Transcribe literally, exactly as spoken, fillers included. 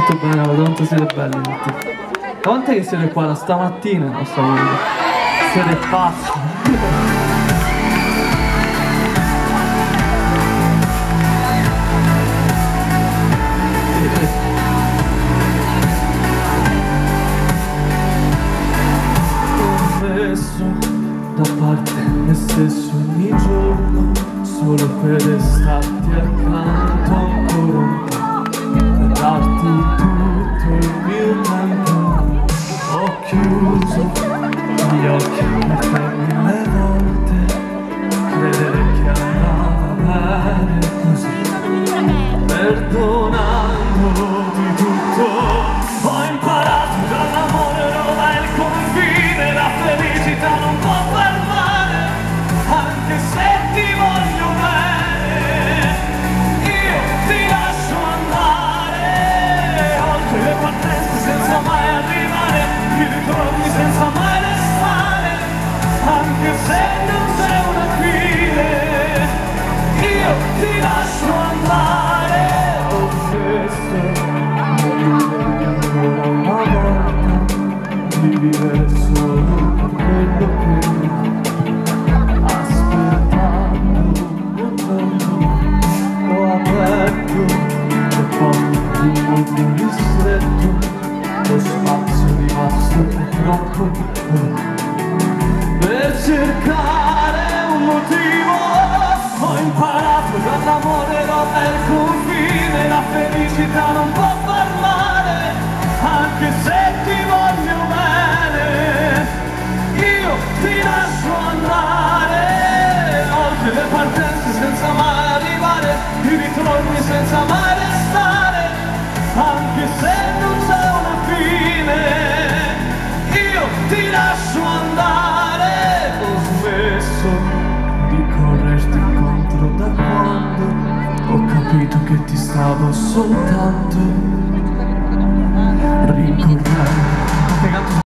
Tutto bene, ma quanto siete belli tutti. Quant'è che siete qua da stamattina? Non so, siete pazzi. Ho messo da parte me stesso ogni giorno solo per restarti accanto ancora un po', per darti tutto il mio tempo. Ho chiuso gli occhi per te mille volte, credere che andava bene così, perdonando di tutto. Ho imparato dall'amore dov'è il confine, la felicità non può fermare, anche se ti voglio bene. Io ti lascio andare, oltre le partenze senza mai arrivare, mi ritorni senza mai restare, anche se non c'è una fine. Io ti lascio andare, ho chiesto ancora una volta di vivere solo per quello che aspettando un giorno l'ho aperto e poi di mondo ristretto, lo spazio rimasto purtroppo piccolo per cercare un motivo. Ho imparato dall'amore dov'è il confine, la felicità non può fermare, anche se ti voglio bene. Io ti lascio andare, oltre le partenze senza mai arrivare, i ritorni senza mai restare, anche se non c'è una fine. Io ti lascio andare, ho smesso di correrti incontro da quando ho capito che ti stavo soltanto rincorrendo.